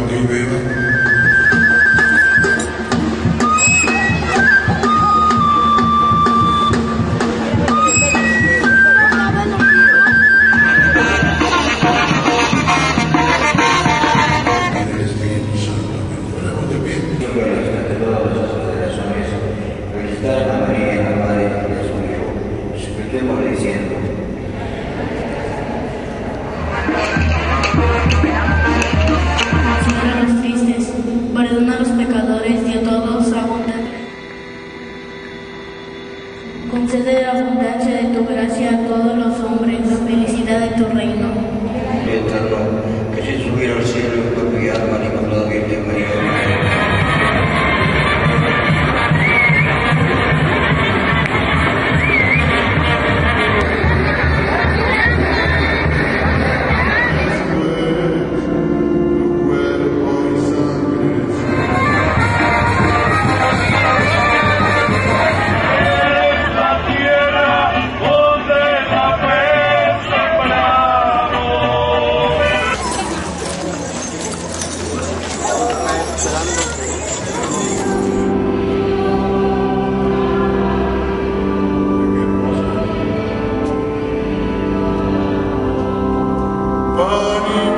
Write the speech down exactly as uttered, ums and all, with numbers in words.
levante y beba. Diciendo Consuela a los tristes, perdona a los pecadores y a todos abundantes. Concede la abundancia de tu gracia a todos los hombres, la felicidad de tu reino. Eterno, que si subiera al cielo y por mi alma ni con la Virgen María. Funny.